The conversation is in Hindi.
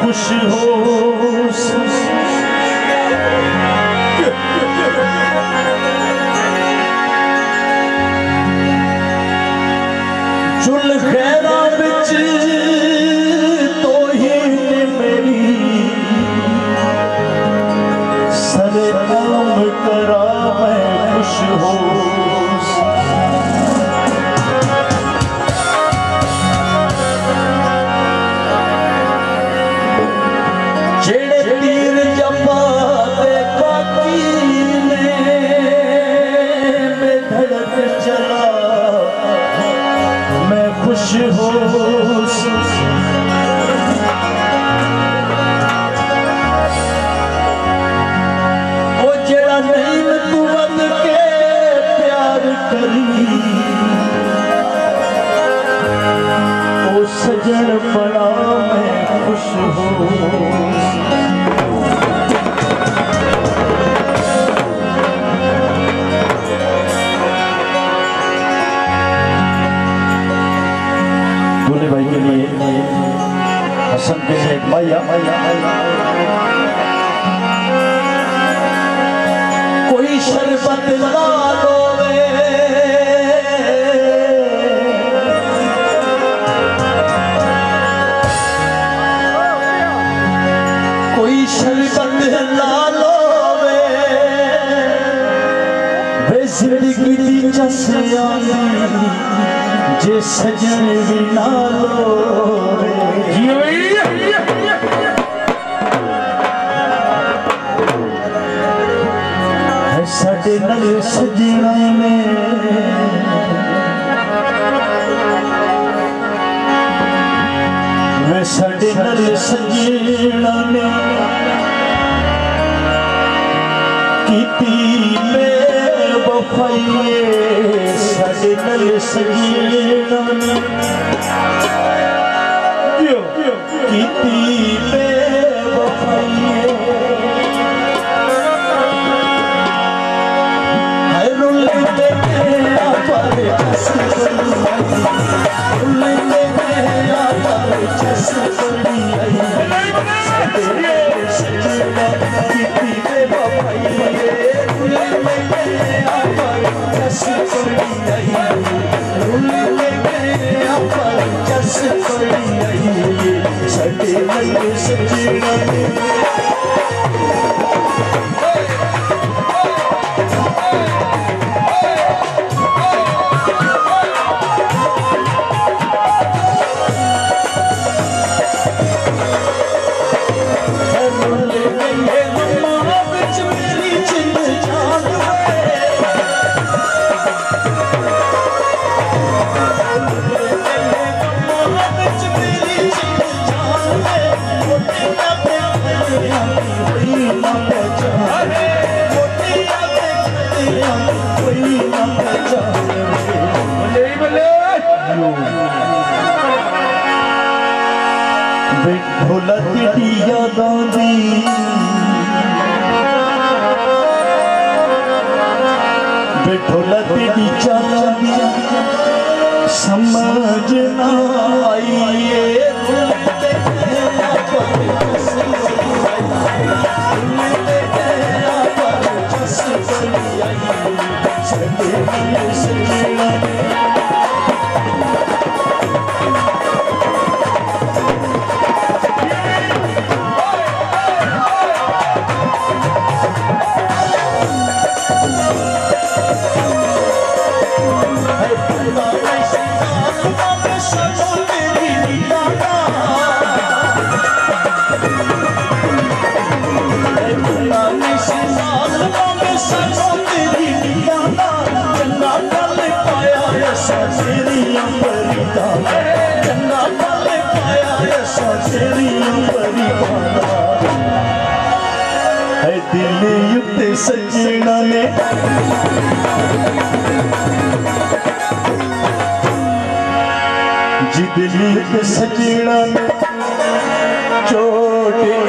खुश हो चुल खैरा बिच तो ही मेरी सरे आम करा मैं खुश हो खुश हो वो जड़ा नहीं तू बन के प्यार करी वो सजन बड़ा मैं खुश हो भाई के लिए हसन के लिए मैया कोई शरबत ला दो कोई शरबत ला लो वे जिंदगी दी चसिया जे सजन भी ना लो साडे नल सजना ने वे साडे नल सजना ने कीती बेवफाई साडे नल सजना ने कीती बेवफाई भोला तेरी यादां दी बेठोला तेरी चालां दी समझ ना आई दिल युक्त सजना ने जी दिल युक्त सजना ने चोट